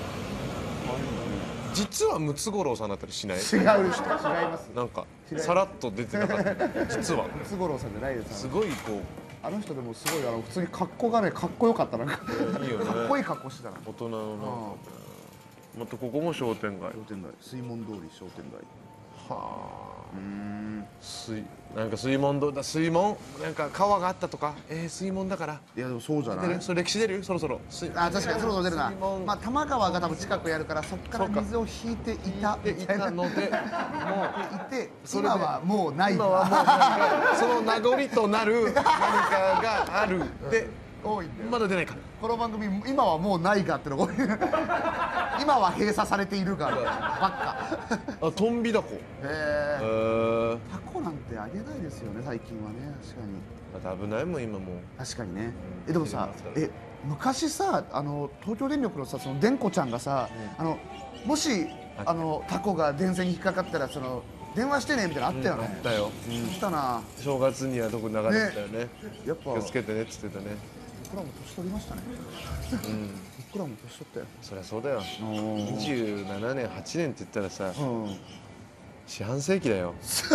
実はムツゴロウさんだったりしない？ 違う人違います。 なんかさらっと出てなかった。実はムツゴロウさんじゃないです。 すごいこあの人でもすごいあの普通に格好がねかっこよかったなんか。 ういいよね。 かっこいい格好してたな。 大人のなんかね。またここも商店街。 商店街、水門通り商店街。 はあ。 うーん。 水なんか水門どうだ水門なんか川があったとか。えー、水門だから。 いやでもそうじゃない出る？。それ歴史出る？そろそろ。水あ、確かにそろそろ出るな水門。 まあ多摩川が多分近くやるからそこから水を引いていたでいたので、もういて今はもうない。 今はもうなんかその名残となる何かがあるで。 多いんだよ。 まだ出ないか。 この番組今はもうないがってのが今は閉鎖されているがばっか。 あ、トンビダコ。 へええ。 ー、 タコなんてあげないですよね最近はね。確かにまた危ないもん今もう。 確かにね。えでもさ、え昔さあの東京電力のさその電子ちゃんがさ、あのもしあのタコが電線に引っかかったらその電話してねみたいなのあったよね。 あったよ。 あったな。 正月にはどこ流れてたよね。 やっぱ気をつけてねっつってたね。 僕らも年取りましたね。 うん。 僕らも年取ったよ。 そりゃそうだよ。 おにじゅうななねんはちねんって言ったらさ、 うん。 四半世紀だよ。 四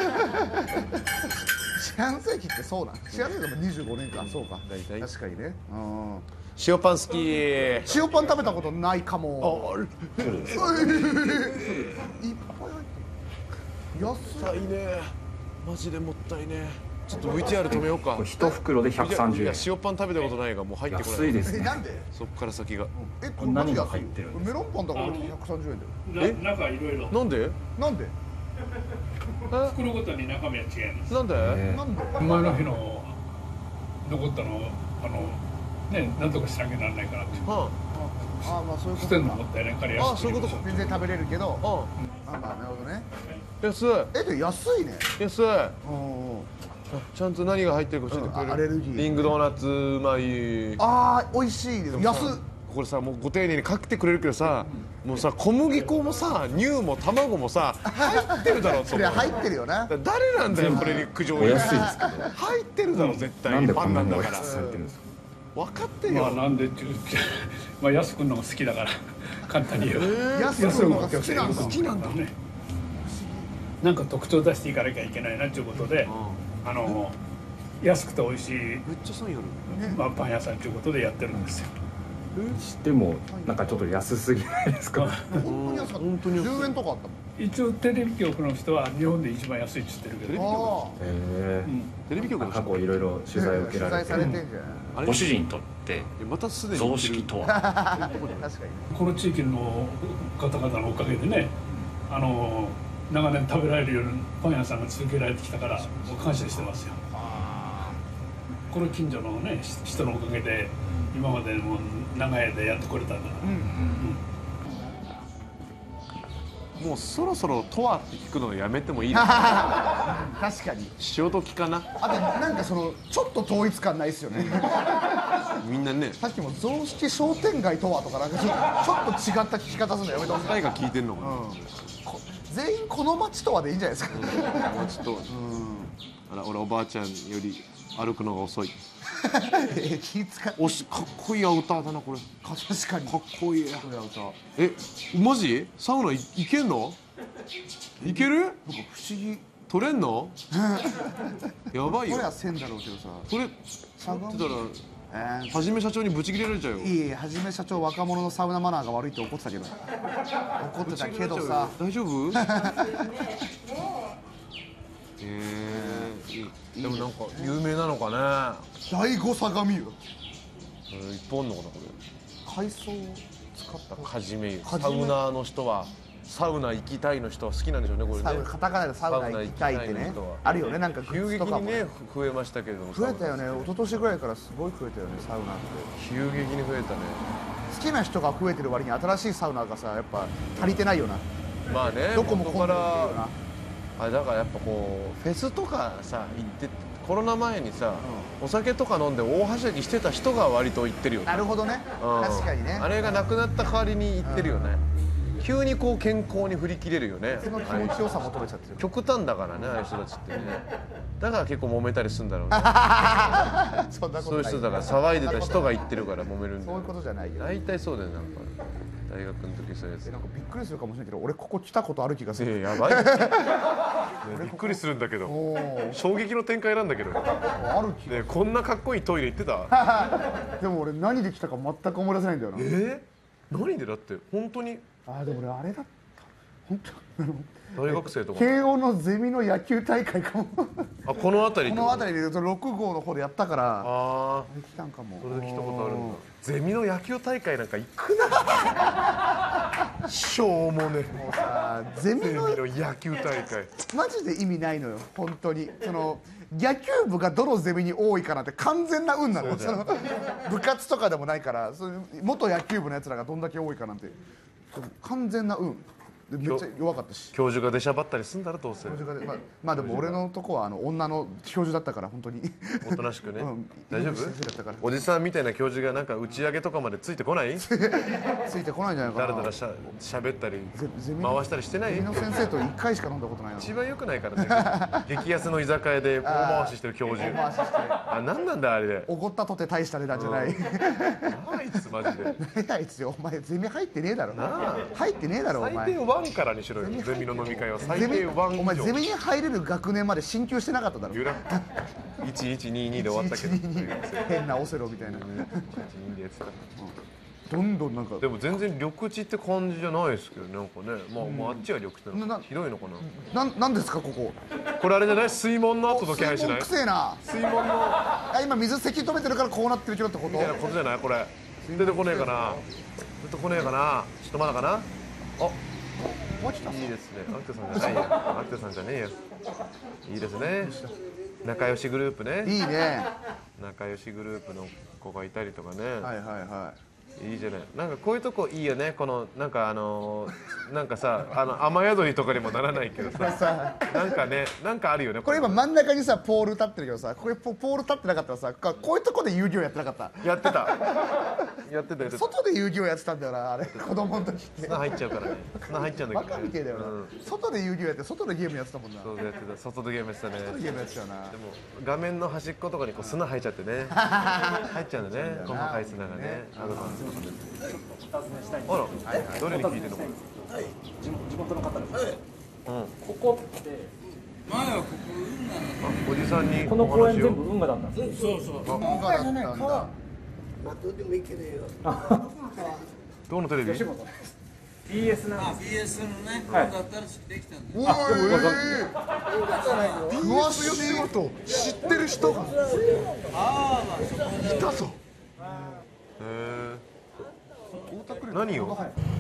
半世紀ってそうなん。四半世紀でもにじゅうごねんか。そうか。 大体確かにね。うん。 塩パン好き。 塩パン食べたことないかも。 あれ。 いっぱい入ってる。安い。 もったいね。マジでもったいね。 ちょっと ブイティーアール 止めようか。 これ一袋でひゃくさんじゅうえん。 いや塩パン食べたことないがもう入ってこない。 安いですね。 えなんでそっから先が。 えこれマジで安いよ何が入ってるんですかメロンパンだからひゃくさんじゅうえんだよえ中いろいろなんで？ なんで袋ごとに中身は違います。 なんで？ えなんで前の日の残ったのあのねなんとかしなきゃならないからってはああまあそういうこ捨てとかるのもったいないからあ、 安くあそういうことか。 全然食べれるけどああまあなるほどね安いえで安いね安い。 うんうんちゃんと何が入ってるか教えてくれる。 うんアレルギーリングドーナツうまい。 ああ美味しいです安っこれさもうご丁寧にかけてくれるけどさ、もうさ小麦粉もさ乳も卵もさ入ってるだろと思う。 それ入ってるよな誰なんだよこれに苦情お安いですけど。 入ってるだろ絶対なんでこにパンんなんにおなだから。 安くされてるんですか。 分かってるまあよ。 なんでっていうまあ安くんのが好きだから簡単に言う。 安いのが好きなんだ好きなんだね。なんか特徴出していかなきゃいけないなということで、あの安くて美味しいめっちゃそうよ。 まあパン屋さんということでやってるんですよ。 でもなんかちょっと安すぎないですか。 本当に安かった本当に安いじゅうえんとかあったもん一応テレビ局の人は日本で一番安いって言ってるけど、 あえテレビ局え。 の過去いろいろ取材を受けられて取材さ。れてんじゃあれご主人にとってまたすでに雑式とはない確かにこの地域の方々のおかげでね、あの長年食べられるようなパン屋さんが続けられてきたからもう感謝してますよ。この近所のね人のおかげで今までも長い間やってこれたんだから、 もうそろそろとはって聞くのやめてもいいですか。 確かに潮時かな。 あとなんかそのちょっと統一感ないっすよねみんなねさっきも雑式商店街とはとかなんかちょちょっと違った聞き方するのやめてほしい誰が聞いてんのかな。 こ全員この町とはでいいんじゃないですかもうちょっとあら俺おばあちゃんより歩くのが遅い。 え気使っおしかっこいいアウターだなこれ。か確かにっこいい。えマジサウナい行けんの？行ける？ なんか不思議取れんの？やばいよこれはせんだろうけどさこれ触ってたらえーはじめ社長にブチ切れられちゃうよ。 いいはじめ社長若者のサウナマナーが悪いって怒ってたけど怒ってたけどさ大丈夫？えー、でもなんか有名なのかね。 第五相模湯えーいっぱいあんのかなこれ。 海藻を使ったはじめ湯はじめサウナーの人はサウナ行きたいの人は好きなんでしょうねこれね。 サウナカタカナでサウナ行きたいってねサウナ行きたいの人はあるよねなんかグ急ッズとかも激にね増えましたけれども。 増えたよね一昨年ぐらいからすごい増えたよねサウナって急激に増えたね。 好きな人が増えてる割に新しいサウナがさやっぱ足りてないよなまあねどこも混んでる元からよなあれだからやっぱこうフェスとかさ行ってコロナ前にさ、お酒とか飲んで大はしゃぎしてた人が割と行ってるよね。 なるほどねうん確かにねあれがなくなった代わりに行ってるよね。急にこう健康に振り切れるよね。 その気持ちよさ求めちゃってる極端だからねああいう人たちってね。だから結構揉めたりするんだろうね。 そんなこそういうとない人だから騒いでた人が言ってるから揉めるんだよ。 そういうことじゃないよ大体そうだよなんか大学の時そういうやつ。 なんかびっくりするかもしれないけど俺ここ来たことある気がするえやばい。びっくりするんだけど。 おー衝撃の展開なんだけど。 ある気がねこんなかっこいいトイレ行ってた？ でも俺何で来たか全く思い出せないんだよなえー？何でだって本当にあーでも俺あれだった本当あの大学生とか。 慶応のゼミの野球大会かもこあこの辺りってこと。 の辺りで言うとろく号の方でやったからああできたんかもそれで来たことあるんだ。ゼミの野球大会なんか行くな。しょうもね。 もうさゼミゼミのの野球大会。 マジで意味ないのよ本当にその野球部がどのゼミに多いかなんて完全な運なのよその部活とかでもないからそういう元野球部のやつらがどんだけ多いかなんて完全な運でめっちゃ弱かったし教授が出しゃばったりすんだろどうせ。 教授がまあ、まあでも俺のとこはあの女の教授だったから本当におとなしくね。 うん大丈夫先生だったから？ おじさんみたいな教授がなんか打ち上げとかまでついてこない？ ついてこないんじゃないかなだらだらしゃ喋ったりゼゼミ回したりしてない？ ゼミの先生といっかいしか飲んだことないな一番良くないからね。激安の居酒屋で大回ししてる教授。 大回ししてあ何なんだあれで。 おごったとて大した値段じゃないあいつマジで。 何あいつよお前ゼミ入ってねえだろなあ入ってねえだろお最前低ワンからにしろよ。ゼミの飲み会は最ゼミ低ワン以上。 お前ゼミに入れる学年まで進級してなかっただろゆらいちいちににで終わったけど。 いちいちにに変なオセロみたいないちいちににでやってた。 どんどんなんかでも全然緑地って感じじゃないですけどなんかねまあ、まあ、あっちは緑地なのな広いのかななんなんですかこここれあれじゃない水門の後の気配しない水門くせえな水門のあ今水せき止めてるからこうなってるけどってことみたいなことじゃないこれ出てこねえかな出てこねえかなちょっとまだかなあ落ちたいいですねアクテさんじゃないよアクテさんじゃねえよいいですね仲良しグループねいいね仲良しグループの子がいたりとかね、 はいはいはいいいじゃないなんかこういうとこいいよねこのなんかあのー、なんかさあの雨宿りとかにもならないけどさなんかねなんかあるよねこれ今真ん中にさポール立ってるけどさこれポポール立ってなかったらさこういうとこで遊戯王やってなかったやってたやってたやってた外で遊戯王やってたんだよなあれ子供の時って砂入っちゃうからね砂入っちゃうんだバけどねカみてえだよな、 うん外で遊戯王やって外でゲームやってたもんなそうやってた外でゲームやってたね外でゲームやってたよなでも画面の端っことかにこう砂入っちゃってね入っちゃうんだね細かい砂がねアドバンスとかであらどれに聞いてるのか地地元の方です。 うんここってあおじさんにこのお話を公園全部運河だったんですよ。 文化だったんだどのテレビ吉本です。ビーエス なんです。 ビーエス のね、 はいだったらできたんだおー詳しいこと知ってる人がいたぞへえ何よ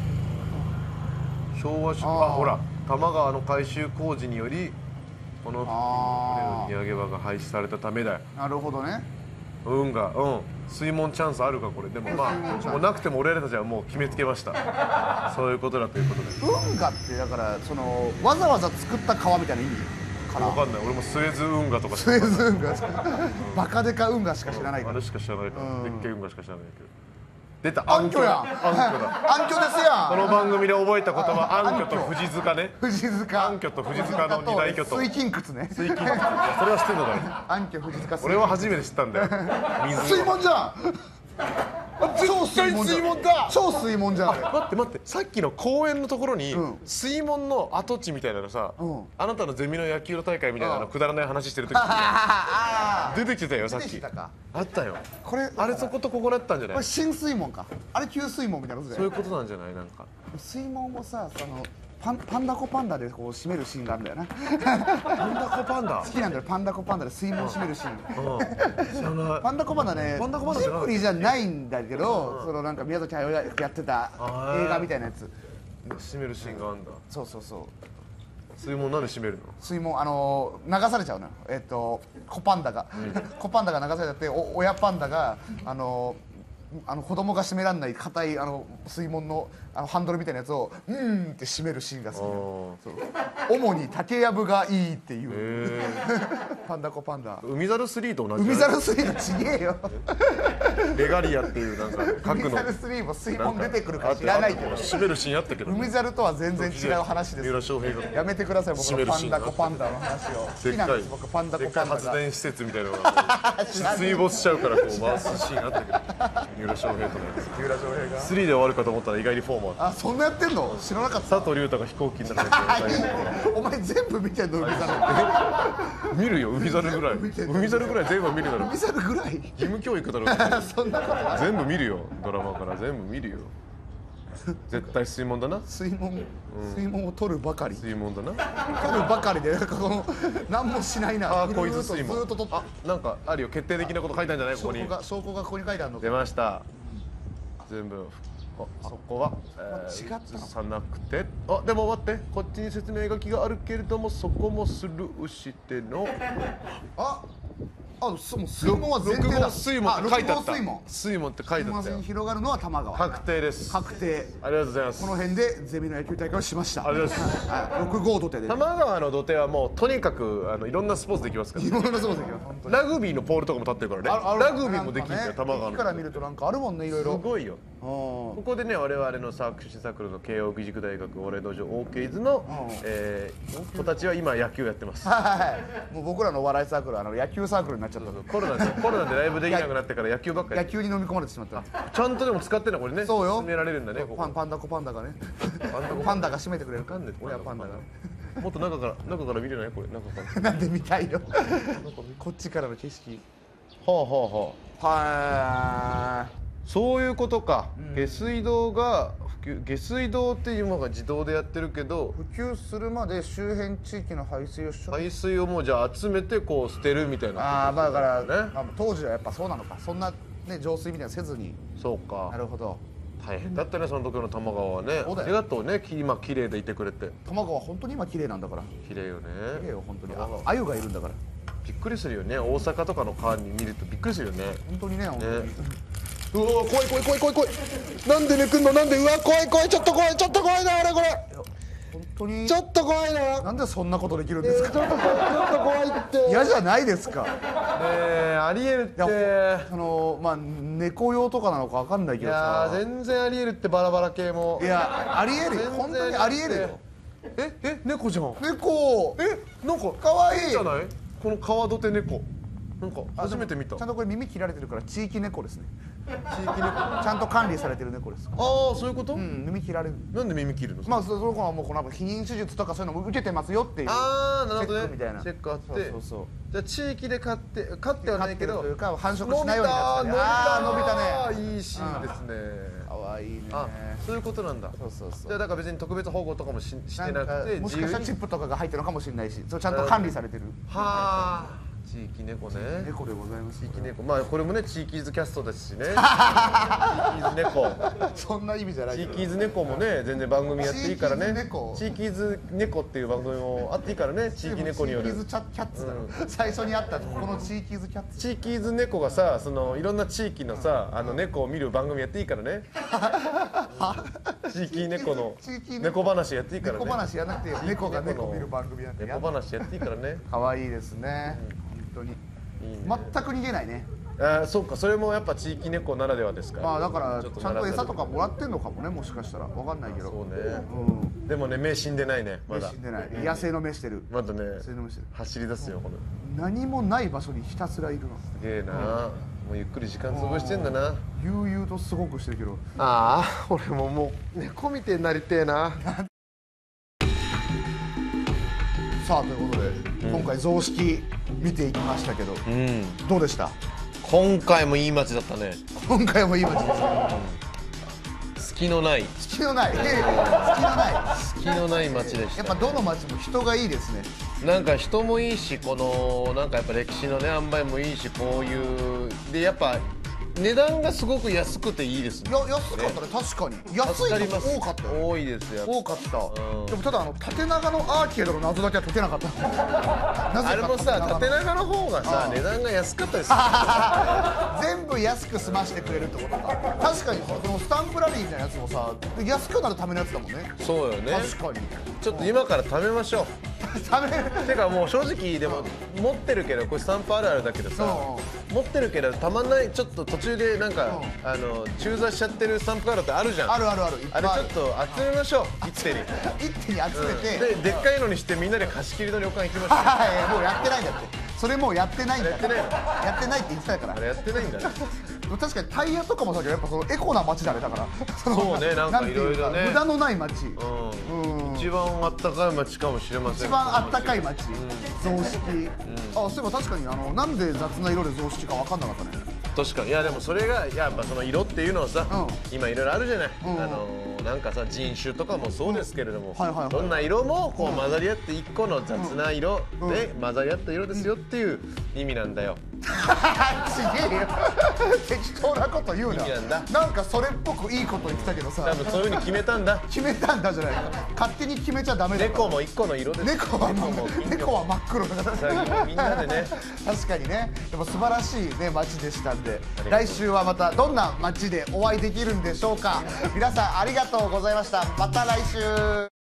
昭和初あほら多摩川の改修工事によりこのあ船の荷揚げ場が廃止されたためだよあなるほどね運がうん水門チャンスあるかこれでもまあもうなくても俺らたちはもう決めつけましたそういうことだということで運河ってだからそのわざわざ作った川みたいな意味かな分かんない俺もスエズ運河とかしスエズ運河バカデカ運河しか知らないからあれしか知らないからうんでっけえ運河しか知らないけど出た暗渠やん暗渠だ暗渠ですやんこの番組で覚えた言葉暗渠と富士塚ね富士塚暗渠と富士塚の二大巨頭水金窟ね水金いやそれは知ってんのだろ暗渠富士塚俺は初めて知ったんだよ水水門じゃん超水門じゃん水門だ超水門じゃんあれ待って待ってさっきの公園のところに、 うん水門の跡地みたいなのさ、 うんあなたのゼミの野球の大会みたいなうんのくだらない話してる時あ出てきてたよさっ出てききたかあったよこれあれそことここだったんじゃないこれ新水門かあれ旧水門みたいなことそういでうことなんじゃないなんか水門をさそのパンパンダコパンダでこう締めるシーンがあるんだよなパンダコパンダ好きなんだよパンダコパンダで水門締めるシーンうん知らないパンダコパンダねパンダコパンダじゃないジブリじゃないんだけどそのなんか宮崎駿がやってたあー映画みたいなやつ閉めるシーンがあんだそうそうそう水門なんで閉めるの水門あのー流されちゃうのよえっと子パンダが子パンダが流されちゃってお親パンダがあのーあの子供が閉めらんない硬いあの水門のあのハンドルみたいなやつをうーんって閉めるシーンが好きなのあそう主に竹やぶがいいっていうーへパンダコパンダー海猿スリーと同じ海猿スリーちげえよレガリアっていうなんか核の海猿スリーも水門出てくるか知らないけど閉めるシーンあったけど海猿とは全然違う話です三浦翔平がやめてください僕閉めるシーンのパンダコパンダの話を好きなんです僕パンダコでっかいパンダが発電施設みたいなのが水没しちゃうからこう回すシーンあったけど三浦翔平とのやつ三浦翔平がスリーで終わるかと思ったら意外にフォーもあっあそんなやってんの知らなかったた佐藤隆太が飛行機の中でお前全部見てんの海猿見るよ海猿ぐらい海猿ぐらい全部見るだろ海猿ぐらい義務教育だろそんなことない全部見るよドラマから全部見るよ絶対水門だな水門水門を取るばかり水門だな取るばかりでなんかこの何もしないなターコイズ水門ずーっとずーっと取ってあなんかあるよ決定的なこと書いたんじゃないここに証拠が証拠がここに書いてあるの出ました全部あそこは、えー、 違ったの映さなくてあでも待ってこっちに説明書きがあるけれどもそこもスルーしてのああそもう水門は前提だ六号水門って書いてあった六号水門水門って書いてあったよに広がるのは多摩川確定です確定ありがとうございますこの辺でゼミの野球大会をしましたありがとうございますはいろく号土手で多摩川の土手はもうとにかくあのいろんなスポーツできますからいろんなそうですよ本当にラグビーのポールとかも立ってるからねああるラグビーもできるんだよ多摩川駅からの見るとなんかあるもんねいろいすろごいようんここでね我々のサークルサークルの慶應義塾大学お笑い道場オーケーズの、えー、子たちは今野球やってますはいもう僕らのお笑いサークルはあの野球サークルになっちゃったコロナでコロナでライブできなくなってから野球ばっかり野球に飲み込まれてしまったちゃんとでも使ってんのこれねそうよ進められるんだねここパンパンダコパンダがねパンダコパンダが締めてくれるわかんねえ親パンダがもっと中から中から見れないこれ中からなんで見たいのこっちからの景色はあはあははあそういうことか、下水道が普及、下水道っていうのが自動でやってるけど、 普及するまで周辺地域の排水を処理、 排水をもうじゃあ集めてこう捨てるみたいな。 ああまあだから、 ね、 まあ、当時はやっぱそうなのか、そんなね浄水みたいなのせずに。 そうか。 なるほど。 大変だったね、その時の玉川はね。 そうだよありがとうね、き今綺麗でいてくれて。 玉川本当に今綺麗なんだから。 綺麗よね。 綺麗よ本当に。 玉川あ、鮎がいるんだから。 びっくりするよね、大阪とかの川に見るとびっくりするよね。 本当にね、本当に。 ね、うわ怖い怖い怖い怖い怖い。なんでめくんの、なんで、うわ怖い怖い、ちょっと怖い、ちょっと怖いな俺これ。 本当に。 ちょっと怖いな。 なんでそんなことできるんですか。 ちょっと怖い、ちょっと怖いって。 嫌じゃないですか。 ねえ、ありえるって。 いやそのまあ猫用とかなのかわかんないけいどさ。 や全然ありえるって、バラバラ系も。 いやありえるよ、本当にありえるよ。 ええ、猫じゃん。 猫。 え、なんか可愛いじゃない？この川土手猫。なんか初めて見た。 ちゃんとこれ耳切られてるから地域猫ですね。 地域猫。 ちゃんと管理されてる猫です。 ああ、そういうこと？ うん、耳切られる。 なんで耳切るの？ まあその子はもうこの避妊手術とかそういうのも受けてますよっていう。 ああ、なるほどね。 チェックみたいな。 チェックあって。 そうそうそう。 じゃあ地域で飼って飼ってはないけど、 飼ってるというか繁殖しないようになってたね。ああ伸びたね。 いいシーンですね。 可愛いね。 あ、そういうことなんだ。 そうそうそう。 じゃあだから別に特別保護とかもししてなくて、 もしかしたらチップとかが入ってるのかもしれないし、それちゃんと管理されてる。 はあ。地域猫ね。 猫でございます。 地域猫、まあこれもね地域ズキャストですしね。地域ズ猫。 そんな意味じゃない。 地域ズ猫もね全然番組やっていいからね。 地域ズ猫っていう番組もあっていいからね。地域猫による。 地域ズキャッツだろ。最初にあったこの地域ズキャッツ。 地域ズ猫がさ、そのいろんな地域のさあの猫を見る番組やっていいからね。地域猫の猫話やっていいからね。 猫話やなくて猫が猫見る番組なんて。 猫話やっていいからね。 可愛いですね。本当に全く逃げないね。 ああ、そうか、それもやっぱ地域猫ならではですから。 まあだからちゃんと餌とかもらってんのかもね、もしかしたらわかんないけど。 そうね。でもね、目死んでないね、まだ。 目死んでない。野生の目してる。 まだね、走り出すよこの。 何もない場所にひたすらいるの。 すげえな。もうゆっくり時間潰してんだな。 悠々とすごくしてるけど。 ああ、俺ももう猫みてえになりてえな。 さあということで、うん、今回雑式見ていきましたけど、うん、どうでした？ 今回もいい街だったね。 今回もいい街ですね。 隙のない隙のない隙のない隙のない街でした。 やっぱどの街も人がいいですね。 なんか人もいいし、このなんかやっぱ歴史のね塩梅もいいし、こういうでやっぱ値段がすごく安くていいですね。 いや安かったね、確かに安いの多かったよ。 多いですよ。 多かった。でもただあの縦長のアーケードの謎だけは解けなかった。 あれもさ、縦長の方がさ値段が安かったですよ。 全部安く済ましてくれるってことか。確かにこのスタンプラリーみたいなやつもさ安くなるためのやつだもんね。 そうよね。 確かに。 ちょっと今から貯めましょう。 貯めるてかもう正直でも持ってるけど、これスタンプあるあるだけどさ、持ってるけどたまんない、ちょっと途中でなんかあの中座しちゃってるスタンプカードってあるじゃん。 あるあるある。 あれちょっと集めましょう。一手に一手に集めて、 ででっかいのにしてみんなで貸し切りの旅館行きましょう。 もうやってないんだって。それもうやってないんだ。やってない。やってないって言ってたから。 あれやってないんだね。 確かにタイヤとかもさ、やっぱそのエコな街だね、だから。 そうね、なんかいろいろね。 無駄のない街。 一番あったかい街かもしれません。 一番あったかい街。雑式。あ、そういえば確かにあのなんで雑な色で雑式か分かんなかったね。 確かに。いやでもそれがやっぱその色っていうのはさ、今いろいろあるじゃない。あのなんかさ人種とかもそうですけれども、どんな色もこう混ざり合って一個の雑な色で混ざり合った色ですよっていう意味なんだよ。 ちげえよ。適当なこと言うな。なんかそれっぽくいいこと言ってたけどさ。 多分そういうふうに決めたんだ。 決めたんだじゃないか。勝手に決めちゃダメだ。 猫も一個の色です。 猫は猫は真っ黒だから。 みんなでね。 確かにね。でも素晴らしいね街でしたんで、来週はまたどんな街でお会いできるんでしょうか。皆さんありがとうございました。また来週。